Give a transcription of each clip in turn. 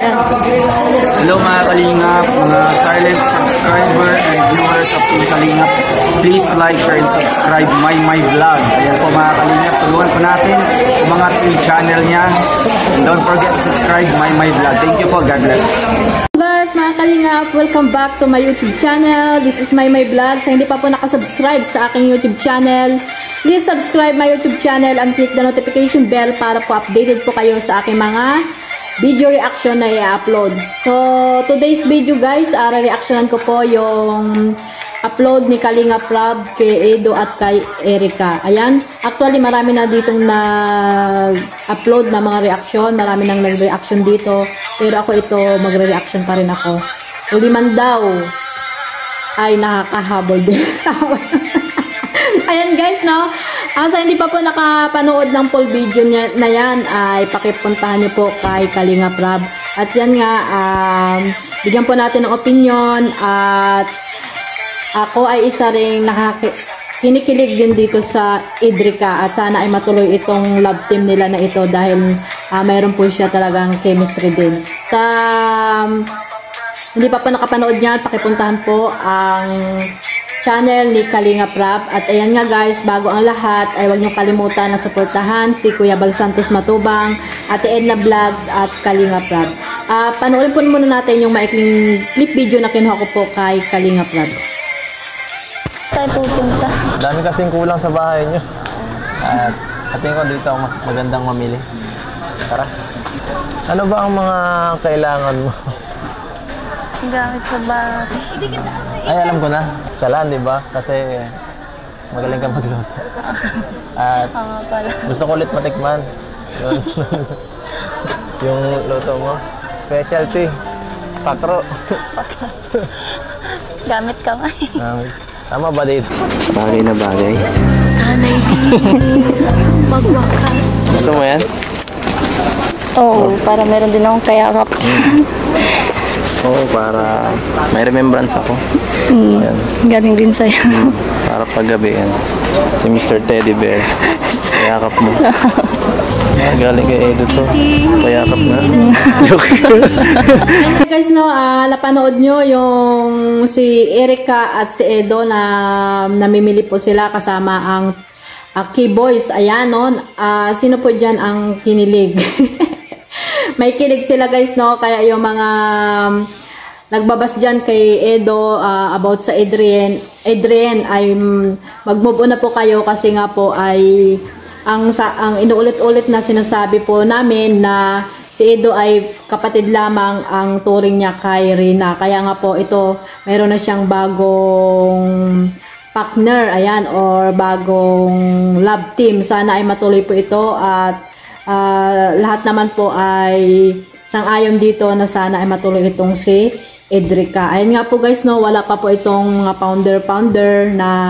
Hello mga Kalingap, mga silent subscriber and viewers of Team Kalingap. Please like, share, and subscribe my vlog. Ayan po mga Kalingap, tulungan po natin umangat yung channel niya. And don't forget to subscribe my vlog. Thank you po, God bless. Guys, mga Kalingap, welcome back to my YouTube channel. This is my vlog. Sa hindi pa po nakasubscribe sa aking YouTube channel, please subscribe my YouTube channel and click the notification bell para po updated po kayo sa aking mga video reaction na i-upload. So, today's video guys, re-reactionan ko po yung upload ni Kalingap Rab kay Edo at kay Erica. Ayan, actually marami na ditong nag-upload na mga reaction, marami nang nag-reaction dito, pero ako ito, magre-reaction pa rin ako. Uli man daw ay nakakahabol din. Ayan guys, no? Sa hindi pa po nakapanood ng full video na yan, ay pakipuntahan niyo po kay Kalingap Rab. At yan nga, bigyan po natin ng opinion. At ako ay isa ring kinikilig din dito sa Edrica. At sana ay matuloy itong love team nila na ito dahil mayroon po siya talagang chemistry din. Sa hindi pa po nakapanood yan, pakipuntahan po ang channel ni Kalingap Rab. At ayan nga guys, bago ang lahat ay huwag niyo kalimutan na suportahan si Kuya Bal Santos Matubang, Ate Edna Vlogs at Kalingap Rab. Panoorin po muna natin yung maikling clip video na kinuha ko po kay Kalingap Rab. Tayo pupunta. Dami kasing kulang sa bahay niyo. At tingin ko dito magandang mamili. Tara. Ano ba ang mga kailangan mo? Gamit sa bahay. Ay, alam ko na. Salaan, di ba? Kasi magaling ka magluto. At gusto ko ulit matikman. Yung luto mo. Specialty. Patro. Gamit kamay. Tama ba dito? Bagay na bagay. Sana'y di magwakas. Gusto mo yan? Oo, para meron din akong kayakap. Oo, para may remembrance ako. Galing din sa'yo. Para paggabi yan. Si Mr. Teddy Bear. Kayakap mo. Galing kay Edo to. Kayakap na. Joke. Guys, no, napanood nyo yung si Erica at si Edo na namimili po sila kasama ang Key Boys. Ayan, no. Sino po dyan ang kinilig? May kilig sila guys, no, kaya yung mga nagbabas dyan kay Edo about sa Adrian ay mag-move on na po kayo kasi nga po ay ang inuulit-ulit na sinasabi po namin na si Edo ay kapatid lamang ang turing niya kay Rina. Kaya nga po ito, mayroon na siyang bagong partner, ayan, or bagong love team. Sana ay matuloy po ito at lahat naman po ay sang-ayon dito na sana ay matuloy itong si Edrica. Ayun nga po guys, no, wala pa po itong mga founder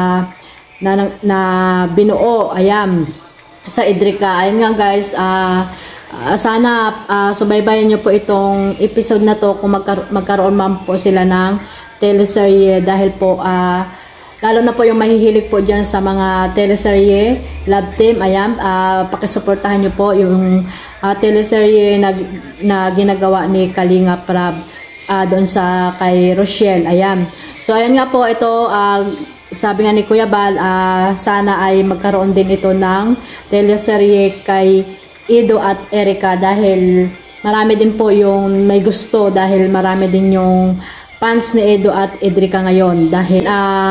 na binuo, ayan, sa Edrica. Ayun nga guys, sana subaybayan nyo po itong episode na to kung magkaroon man po sila ng teleserye dahil po lalo na po yung mahihilig po dyan sa mga teleserye, love team, ayan, pakisuportahan nyo po yung teleserye na ginagawa ni Kalingap Rab doon sa kay Rochelle, ayan. So, ayan nga po, ito, sabi nga ni Kuya Bal, sana ay magkaroon din ito ng teleserye kay Edo at Erica dahil marami din po yung may gusto dahil marami din yung fans ni Edo at Edrica ngayon dahil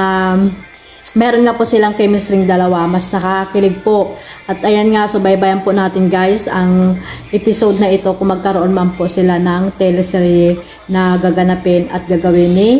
meron nga po silang chemistry dalawa, mas nakakakilig po. At ayan nga, subaybayan po natin guys ang episode na ito kung magkaroon man po sila ng teleserye na gaganapin at gagawin ni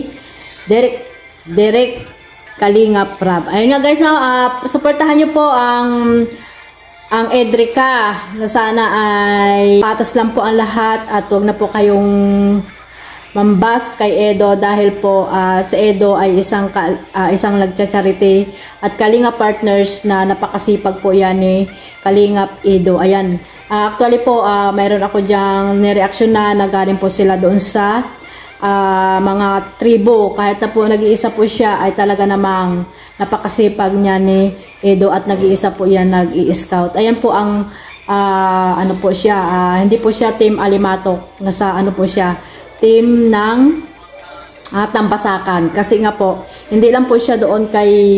Derek Kalingap Rab. Ayun nga guys, suportahan nyo po ang Edrica na sana ay patas lang po ang lahat at huwag na po kayong mambas kay Edo dahil po si Edo ay isang nagcha-charity at Kalingap partners na napakasipag po yan ni Kalingap Edo. Ayan. Actually po, mayroon ako dyang nireaction na galing po sila doon sa mga tribo. Kahit na po nag-iisa po siya ay talaga namang napakasipag niya ni Edo at nag-iisa po yan nag-i-scout. Ayan po ang ano po siya, hindi po siya team Alimatok, nasa ano po siya, team ng Tambasakan. Kasi nga po, hindi lang po siya doon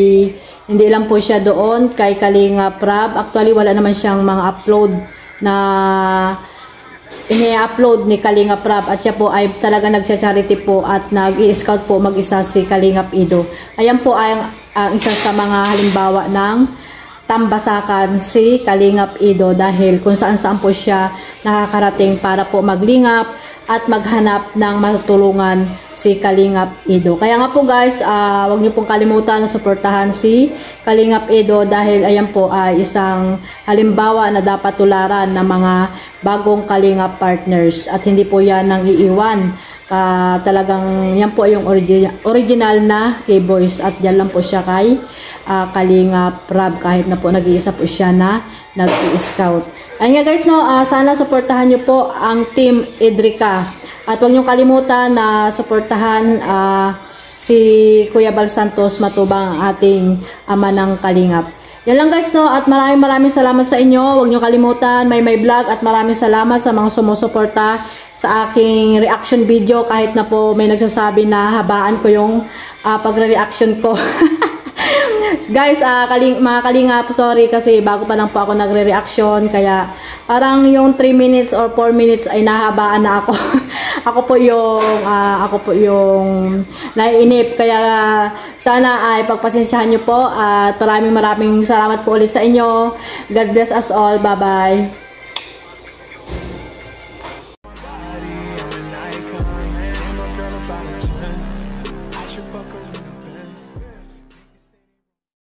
kay Kalinga Prab. Actually, wala naman siyang mga upload na ini-upload ni Kalinga Prab, at siya po ay talaga nagcha-charity po at nag-i-scout po mag-isa si Kalingap Ido. Ayan po ay ang isa sa mga halimbawa ng Tambasakan si Kalingap Ido, dahil kung saan-saan po siya nakakarating para po maglingap at maghanap ng matutulungan si Kalingap Ido. Kaya nga po guys, wag niyo pong kalimutan na suportahan si Kalingap Ido, dahil ayan po ay isang halimbawa na dapat tularan ng mga bagong Kalingap partners, at hindi po yan nang iiwan. Talagang yan po yung original na K-Boys, at dyan lang po siya kay Kalingap Prab, kahit na po nag-iisa po siya na nag-i-scout. Ayun nga guys, no, sana suportahan nyo po ang Team Edrica, at huwag nyo kalimutan na suportahan si Kuya Bal Santos Matubang, ating ama ng Kalingap. Yan lang guys, no, at maraming salamat sa inyo. Huwag nyo kalimutan, may vlog, at maraming salamat sa mga sumusuporta sa aking reaction video, kahit na po may nagsasabi na habaan ko yung pagre-reaction ko. Guys, mga Kalingap, sorry kasi bago pa lang po ako nagre-reaction, kaya parang yung 3 minutes or 4 minutes ay nahabaan na ako. ako po yung naiinip, kaya sana ay pagpasensyahan nyo po, at maraming salamat po ulit sa inyo. God bless us all. Bye bye.